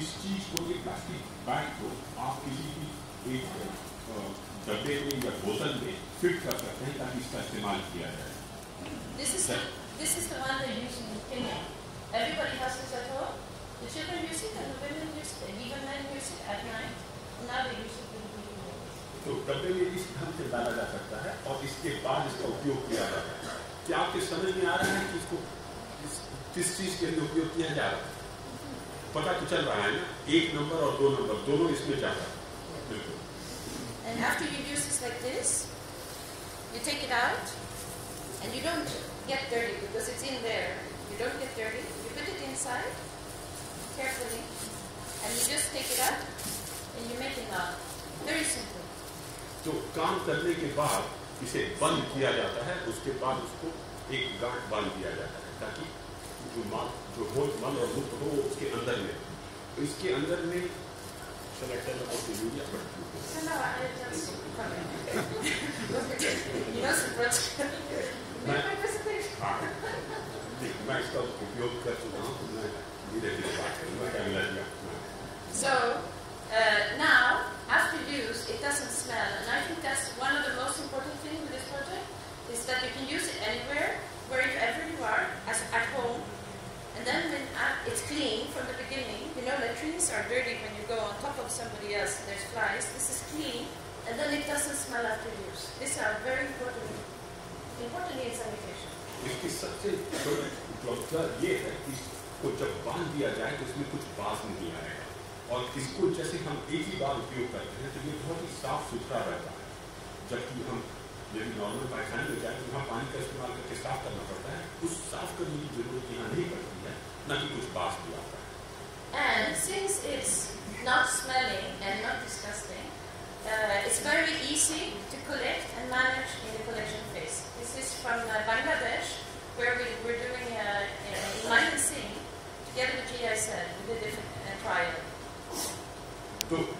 इस चीज को, ये प्लास्टिक बैग को आप किसी भी एक डब्बे में या बोतल में फिट कर सकते हैं ताकि इसका इस्तेमाल किया जाए. This is the one they're using in Kenya. Everybody has this at home. The children use it and the women use it, and even men use it at night. Now they use it in the evening. तो डब्बे में इस ढंग से डाला जा सकता है और इसके बाद इसका उपयोग किया जाता है. क्या आपके समझ में आ रहा है कि इसको किस चीज के लिए उपयोग किया जा रहा है? पता तो चल रहा है ना, 1 नंबर और 2 नंबर दोनों इसमें जाता है. बिल्कुल. And after you use this like this, you take it out, and you don't get dirty because it's in there. You don't get dirty. You put it inside carefully, and you just take it up, and you make it out. Very simple. तो काम करने के बाद इसे बंद किया जाता है, उसके बाद उसको एक गांठ बांध दिया जाता है ताकि जो मल और मूत्र हो उसके अंदर में. तो इसके अंदर में मैं इसका उपयोग कर चुका हूँ, मैं धीरे धीरे बात करूँगा क्या मिला. So now, after use, it doesn't smell, and I think that's one of the most important things with this project is that you can use it anywhere, wherever you are, as at home, and then when it's clean from the beginning. You know, latrines are dirty when you go on top of somebody else. There's flies. This is clean, and then it doesn't smell after use. These are very important in sanitation. इसकी सबसे बड़ी उपलब्धता ये है कि इसको जब बांध दिया जाए तो इसमें कुछ बास नहीं आएगा, और इसको जैसे हम एक ही बार उपयोग करते हैं तो ये बहुत ही साफ सुथरा रहता है. जबकि हम यदि नॉर्मल पायखाने में जाए तो यहाँ पानी का इस्तेमाल करके साफ करना पड़ता है. उस साफ करने की जरूरत यहाँ नहीं पड़ती है, न कि कुछ बास भी आता है. And since it's not smelling and not disgusting, it's very easy to collect and manage in the collection phase. This is from Bangladesh, where we're doing in licensing together with GIZ. We did a trial. तो